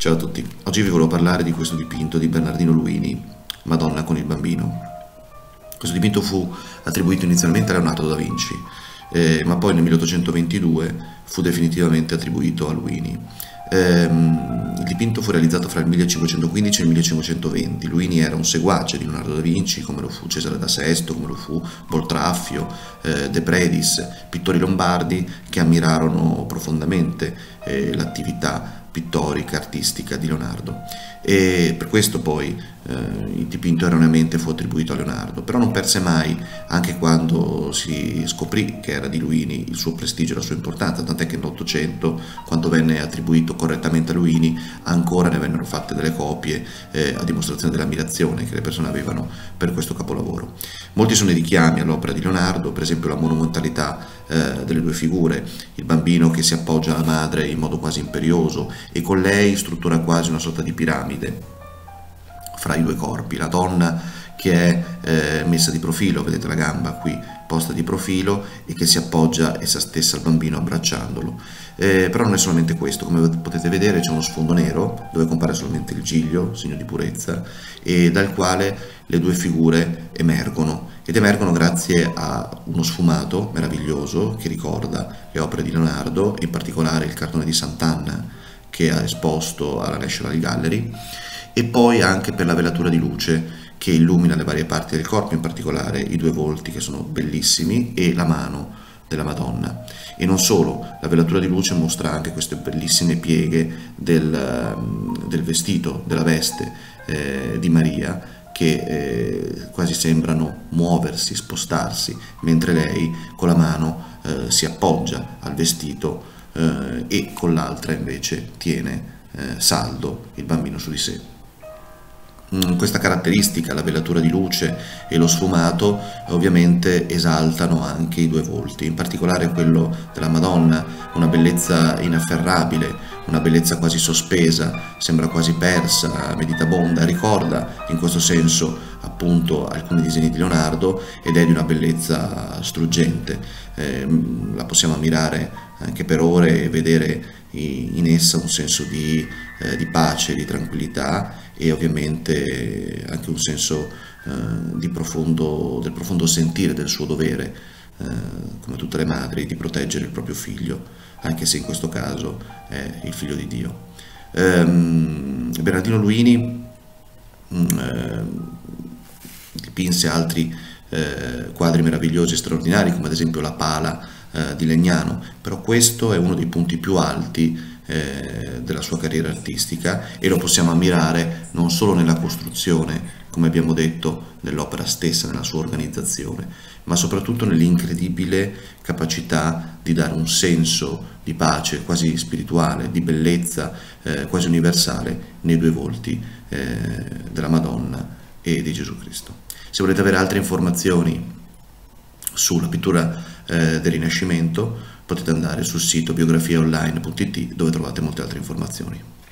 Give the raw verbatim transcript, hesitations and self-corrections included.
Ciao a tutti, oggi vi volevo parlare di questo dipinto di Bernardino Luini, Madonna con il bambino. Questo dipinto fu attribuito inizialmente a Leonardo da Vinci, eh, ma poi nel milleottocentoventidue fu definitivamente attribuito a Luini. Ehm, il dipinto fu realizzato fra il millecinquecentoquindici e il millecinquecentoventi. Luini era un seguace di Leonardo da Vinci, come lo fu Cesare da Sesto, come lo fu Boltraffio, eh, De Predis, pittori lombardi che ammirarono profondamente eh, l'attività pittorica, artistica di Leonardo, e per questo poi eh, il dipinto erroneamente fu attribuito a Leonardo, però non perse mai, anche quando si scoprì che era di Luini, il suo prestigio e la sua importanza, tant'è che nell'Ottocento, quando venne attribuito correttamente a Luini, ancora ne vennero fatte delle copie eh, a dimostrazione dell'ammirazione che le persone avevano per questo capolavoro. Molti sono i richiami all'opera di Leonardo, per esempio la monumentalità eh, delle due figure, il bambino che si appoggia alla madre in modo quasi imperioso e con lei struttura quasi una sorta di piramide fra i due corpi, la donna che è eh, messa di profilo, vedete la gamba qui posta di profilo e che si appoggia essa stessa al bambino abbracciandolo. Eh, però non è solamente questo, come potete vedere c'è uno sfondo nero dove compare solamente il giglio, segno di purezza, e dal quale le due figure emergono, ed emergono grazie a uno sfumato meraviglioso che ricorda le opere di Leonardo, in particolare il cartone di Sant'Anna che ha esposto alla National Gallery, e poi anche per la velatura di luce che illumina le varie parti del corpo, in particolare i due volti che sono bellissimi e la mano della Madonna. E non solo, la velatura di luce mostra anche queste bellissime pieghe del, del vestito, della veste eh, di Maria, che eh, quasi sembrano muoversi, spostarsi, mentre lei con la mano eh, si appoggia al vestito eh, e con l'altra invece tiene eh, saldo il bambino su di sé. Questa caratteristica, la velatura di luce e lo sfumato, ovviamente esaltano anche i due volti, in particolare quello della Madonna, una bellezza inafferrabile, una bellezza quasi sospesa, sembra quasi persa, meditabonda, ricorda in questo senso appunto alcuni disegni di Leonardo ed è di una bellezza struggente. Eh, la possiamo ammirare anche per ore e vedere in essa un senso di, eh, di pace, di tranquillità e ovviamente anche un senso eh, di profondo, del profondo sentire del suo dovere, eh, come tutte le madri, di proteggere il proprio figlio, anche se in questo caso è il figlio di Dio. Ehm, Bernardino Luini eh, dipinse altri eh, quadri meravigliosi e straordinari, come ad esempio la Pala eh, di Legnano, però questo è uno dei punti più alti Eh, della sua carriera artistica e lo possiamo ammirare non solo nella costruzione, come abbiamo detto, dell'opera stessa, nella sua organizzazione, ma soprattutto nell'incredibile capacità di dare un senso di pace quasi spirituale, di bellezza eh, quasi universale nei due volti eh, della Madonna e di Gesù Cristo. Se volete avere altre informazioni sulla pittura eh, del Rinascimento potete andare sul sito biografia online punto it dove trovate molte altre informazioni.